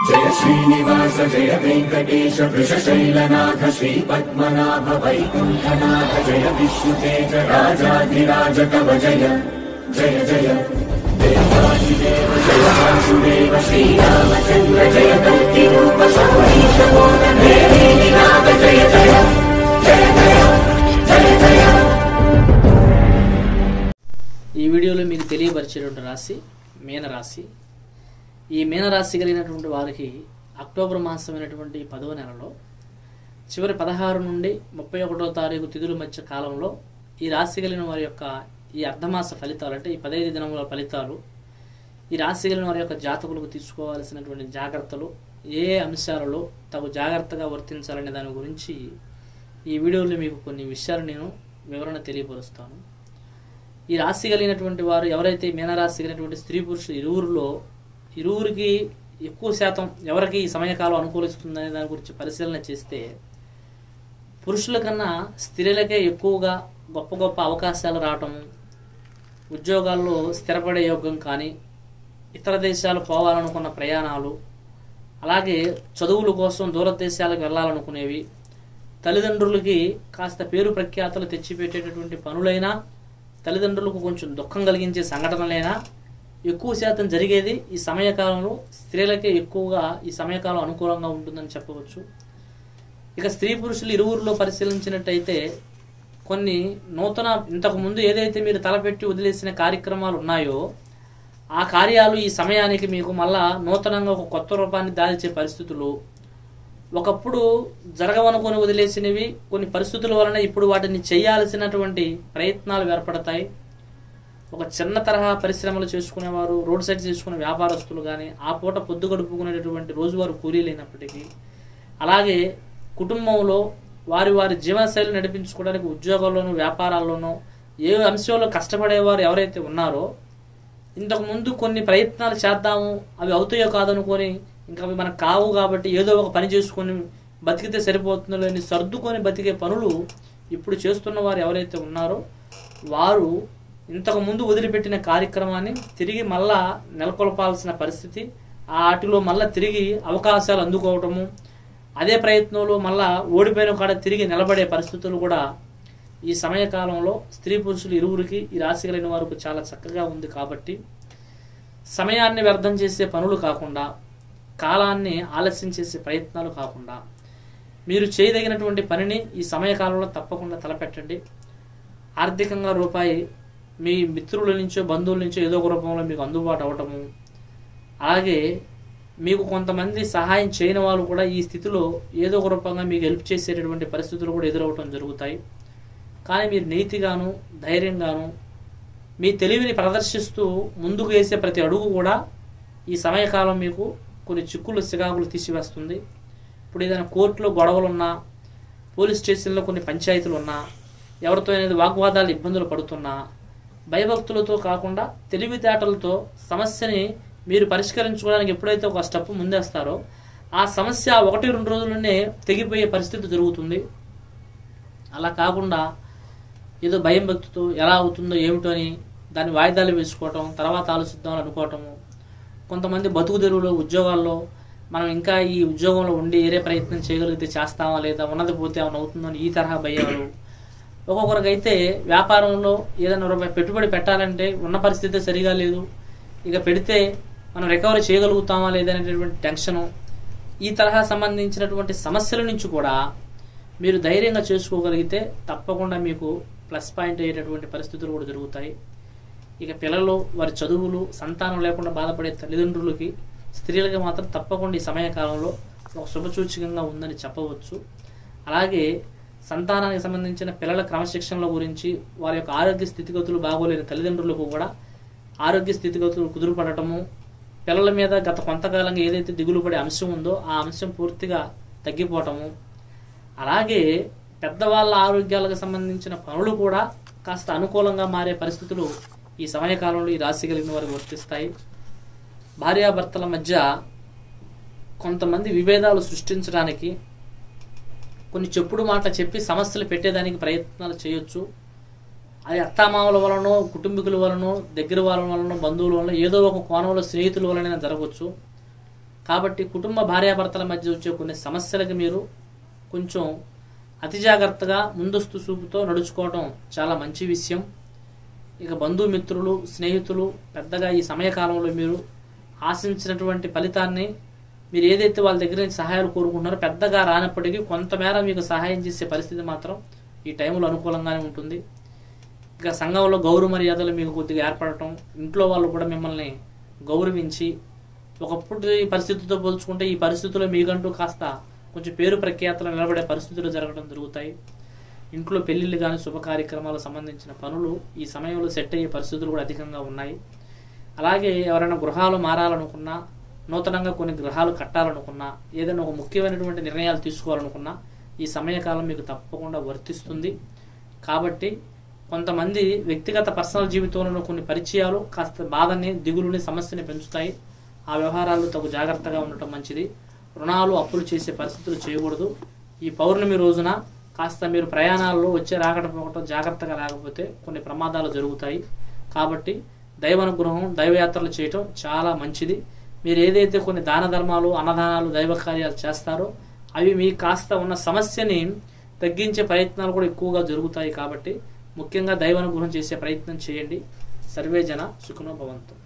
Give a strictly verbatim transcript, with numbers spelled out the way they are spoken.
जय श्रीनिवास जय वेंकटेश वृषशैलनाथ श्री पद्मनाभ वैकुंठनाथ जय विष्णुतेज राजाधिराज तव जय जय जय देवादिदेव जय वासुदेव श्रीरामचंद्र जय कल्किरूप शौरीश मोदन देवीनाथ जय जय जय जय जय जय। ఈ వీడియోలో మీకు తెలియపరిచేటువంటి రాశి మీనరాశి. ఈ మీనరాశి కలిగినటువంటి వారికి అక్టోబర్ మాసమైనటువంటి పదవ నెలలో చివరి పదహారు నుండి ముప్పై ఒకటో తారీఖు తిథుల మధ్య కాలంలో ఈ రాశి కలిగిన వారి యొక్క ఈ అర్ధమాస ఫలితాలు అంటే ఈ పదహైదు దినముల ఫలితాలు, ఈ రాశి కలిగిన వారి యొక్క జాతకులకు తీసుకోవాల్సినటువంటి జాగ్రత్తలు, ఏ అంశాలలో తగు జాగ్రత్తగా వర్తించాలనే దాని గురించి ఈ వీడియోలో మీకు కొన్ని విషయాలు నేను వివరణ తెలియపరుస్తాను. ఈ రాశి కలిగినటువంటి వారు ఎవరైతే మీనరాశి కలిగినటువంటి స్త్రీ పురుషులు ఇరువురిలో ఇరువురికి ఎక్కువ శాతం ఎవరికి ఈ సమయకాలం అనుకూలిస్తుందనే దాని గురించి పరిశీలన చేస్తే పురుషుల కన్నా స్త్రీలకే ఎక్కువగా గొప్ప గొప్ప అవకాశాలు రావటం, ఉద్యోగాల్లో స్థిరపడే యోగం కానీ, ఇతర దేశాలు పోవాలనుకున్న ప్రయాణాలు, అలాగే చదువుల కోసం దూర దేశాలకు వెళ్ళాలనుకునేవి, తల్లిదండ్రులకి కాస్త పేరు ప్రఖ్యాతలు తెచ్చిపెట్టేటటువంటి పనులైనా, తల్లిదండ్రులకు కొంచెం దుఃఖం కలిగించే సంఘటనలైనా ఎక్కువ శాతం జరిగేది ఈ సమయకాలంలో స్త్రీలకే ఎక్కువగా ఈ సమయకాలం అనుకూలంగా ఉంటుందని చెప్పవచ్చు. ఇక స్త్రీ పురుషులు ఇరువురిలో పరిశీలించినట్టయితే కొన్ని నూతన ఇంతకు ముందు ఏదైతే మీరు తలపెట్టి వదిలేసిన కార్యక్రమాలు ఉన్నాయో ఆ కార్యాలు ఈ సమయానికి మీకు మళ్ళా నూతనంగా ఒక కొత్త రూపాన్ని దాల్చే పరిస్థితులు, ఒకప్పుడు జరగవనుకొని వదిలేసినవి కొన్ని పరిస్థితుల వలన ఇప్పుడు వాటిని చేయాల్సినటువంటి ప్రయత్నాలు ఏర్పడతాయి. ఒక చిన్న తరహా పరిశ్రమలు చేసుకునేవారు, రోడ్ సైడ్ చేసుకునే వ్యాపారస్తులు కానీ, ఆ పూట పొద్దు గడుపుకునేటటువంటి రోజువారు కూలీలైనప్పటికీ, అలాగే కుటుంబంలో వారి వారి జీవనశైలి నడిపించుకోవడానికి ఉద్యోగాల్లోనూ వ్యాపారాల్లోనూ ఏ అంశంలో కష్టపడేవారు ఎవరైతే ఉన్నారో ఇంతకుముందు కొన్ని ప్రయత్నాలు చేద్దాము అవి అవుతాయో కాదనుకొని ఇంకా అవి మనకు కావు కాబట్టి ఏదో ఒక పని చేసుకొని బతికితే సరిపోతుందో లేని సర్దుకొని బతికే పనులు ఇప్పుడు చేస్తున్న వారు ఎవరైతే ఉన్నారో వారు ఇంతకు ముందు వదిలిపెట్టిన కార్యక్రమాన్ని తిరిగి మళ్ళా నెలకొల్పాల్సిన పరిస్థితి, ఆ ఆటిలో మళ్ళా తిరిగి అవకాశాలు అందుకోవటము, అదే ప్రయత్నంలో మళ్ళా ఓడిపోయిన కాడ తిరిగి నిలబడే పరిస్థితులు కూడా ఈ సమయకాలంలో స్త్రీ పురుషులు ఇరువురికి ఈ రాశి కలిగిన వారికి చాలా చక్కగా ఉంది. కాబట్టి సమయాన్ని వ్యర్థం చేసే పనులు కాకుండా, కాలాన్ని ఆలస్యం చేసే ప్రయత్నాలు కాకుండా మీరు చేయదగినటువంటి పనిని ఈ సమయకాలంలో తప్పకుండా తలపెట్టండి. ఆర్థికంగా రూపాయి మీ మిత్రుల నుంచో బంధువుల నుంచో ఏదో ఒక రూపంలో మీకు అందుబాటు అవ్వటము, అలాగే మీకు కొంతమంది సహాయం చేయని వాళ్ళు కూడా ఈ స్థితిలో ఏదో ఒక రూపంగా మీకు హెల్ప్ చేసేటటువంటి పరిస్థితులు కూడా ఎదురవటం జరుగుతాయి. కానీ మీరు నీతిగాను ధైర్యంగాను మీ తెలివిని ప్రదర్శిస్తూ ముందుకు వేసే ప్రతి అడుగు కూడా ఈ సమయకాలం మీకు కొన్ని చిక్కులు సిగాకులు తీసివేస్తుంది. ఇప్పుడు ఏదైనా కోర్టులో గొడవలు ఉన్నా, పోలీస్ స్టేషన్లో కొన్ని పంచాయతీలు ఉన్నా, ఎవరితో అనేది వాగ్వాదాలు ఇబ్బందులు పడుతున్నా, భయభక్తులతో కాకుండా తెలివితేటలతో సమస్యని మీరు పరిష్కరించుకోవడానికి ఎప్పుడైతే ఒక స్టెప్ ముందేస్తారో ఆ సమస్య ఒకటి రెండు రోజుల్లోనే తెగిపోయే పరిస్థితి జరుగుతుంది. అలా కాకుండా ఏదో భయం భక్తితో ఎలా అవుతుందో ఏమిటో అని దాన్ని వాయిదాలు వేసుకోవటం, తర్వాత ఆలోచిద్దామని అనుకోవటము, కొంతమంది బతుకు తెరువులో ఉద్యోగాల్లో మనం ఇంకా ఈ ఉద్యోగంలో ఉండి ఏరే ప్రయత్నం చేయగలిగితే చేస్తామా లేదా, ఉన్నది పోతే ఏమైనా అవుతుందో అని ఈ తరహా భయాలు, ఒక్కొక్కరికైతే వ్యాపారంలో ఏదైనా రూపాయి పెట్టుబడి పెట్టాలంటే ఉన్న పరిస్థితి సరిగా లేదు, ఇక పెడితే మనం రికవరీ చేయగలుగుతామా లేదనేటటువంటి టెన్షను, ఈ తరహా సంబంధించినటువంటి సమస్యల నుంచి కూడా మీరు ధైర్యంగా చేసుకోగలిగితే తప్పకుండా మీకు ప్లస్ పాయింట్ అయ్యేటటువంటి పరిస్థితులు కూడా జరుగుతాయి. ఇక పిల్లలు వారి చదువులు సంతానం లేకుండా బాధపడే తల్లిదండ్రులకి స్త్రీలకి మాత్రం తప్పకుండా ఈ సమయకాలంలో ఒక శుభసూచకంగా ఉందని చెప్పవచ్చు. అలాగే సంతానానికి సంబంధించిన పిల్లల క్రమశిక్షణల గురించి వారి యొక్క ఆరోగ్య స్థితిగతులు బాగోలేని తల్లిదండ్రులకు కూడా ఆరోగ్య స్థితిగతులు కుదురుపడటము, పిల్లల మీద గత కొంతకాలంగా ఏదైతే దిగులు పడే అంశం ఉందో ఆ అంశం పూర్తిగా తగ్గిపోవటము, అలాగే పెద్దవాళ్ళ ఆరోగ్యాలకు సంబంధించిన పనులు కూడా కాస్త అనుకూలంగా మారే పరిస్థితులు ఈ సమయకాలంలో ఈ రాశి కలిగిన వారికి వర్తిస్తాయి. భార్యాభర్తల మధ్య కొంతమంది విభేదాలు సృష్టించడానికి కొన్ని చెప్పుడు మాటలు చెప్పి సమస్యలు పెట్టేదానికి ప్రయత్నాలు చేయొచ్చు. అది అత్తామామల వలనో కుటుంబీకుల వలనో దగ్గర వాళ్ళ వలనో బంధువుల వలన ఏదో ఒక కోణంలో స్నేహితుల వలన జరగవచ్చు. కాబట్టి కుటుంబ భార్యాభర్తల మధ్య వచ్చే కొన్ని సమస్యలకు మీరు కొంచెం అతి జాగ్రత్తగా ముందస్తు చూపుతో నడుచుకోవడం చాలా మంచి విషయం. ఇక బంధుమిత్రులు స్నేహితులు పెద్దగా ఈ సమయకాలంలో మీరు ఆశించినటువంటి ఫలితాన్ని మీరు ఏదైతే వాళ్ళ దగ్గర నుంచి సహాయాలు కోరుకుంటున్నారో పెద్దగా రానప్పటికీ కొంతమేర మీకు సహాయం చేసే పరిస్థితి మాత్రం ఈ టైంలో అనుకూలంగానే ఉంటుంది. ఇక సంఘంలో గౌరవ మర్యాదలు మీకు కొద్దిగా ఏర్పడటం, ఇంట్లో వాళ్ళు కూడా మిమ్మల్ని గౌరవించి ఒకప్పుడు ఈ పరిస్థితితో పోల్చుకుంటే ఈ పరిస్థితుల్లో మీకంటూ కాస్త కొంచెం పేరు ప్రఖ్యాతలు నిలబడే పరిస్థితులు జరగడం జరుగుతాయి. ఇంట్లో పెళ్లిళ్ళు కానీ శుభ కార్యక్రమాలకు సంబంధించిన పనులు ఈ సమయంలో సెట్ అయ్యే పరిస్థితులు కూడా అధికంగా ఉన్నాయి. అలాగే ఎవరైనా గృహాలు మారాలనుకున్నా, నూతనంగా కొన్ని గృహాలు కట్టాలనుకున్నా, ఏదైనా ఒక ముఖ్యమైనటువంటి నిర్ణయాలు తీసుకోవాలనుకున్నా ఈ సమయకాలం మీకు తప్పకుండా వర్తిస్తుంది. కాబట్టి కొంతమంది వ్యక్తిగత పర్సనల్ జీవితంలో కొన్ని పరిచయాలు కాస్త బాధని, దిగులుని, సమస్యని పెంచుతాయి. ఆ వ్యవహారాల్లో తగు జాగ్రత్తగా ఉండటం మంచిది. రుణాలు అప్పులు చేసే పరిస్థితులు చేయకూడదు. ఈ పౌర్ణమి రోజున కాస్త మీరు ప్రయాణాల్లో వచ్చే రాకట పోకటం జాగ్రత్తగా లేకపోతే కొన్ని ప్రమాదాలు జరుగుతాయి. కాబట్టి దైవానుగ్రహం, దైవయాత్రలు చేయటం చాలా మంచిది. మీరు ఏదైతే కొన్ని దాన ధర్మాలు, అన్నదానాలు, దైవ కార్యాలు చేస్తారో అవి మీ కాస్త ఉన్న సమస్యని తగ్గించే ప్రయత్నాలు కూడా ఎక్కువగా జరుగుతాయి. కాబట్టి ముఖ్యంగా దైవానుగ్రహం చేసే ప్రయత్నం చేయండి. సర్వే జన సుఖినో భవంతు.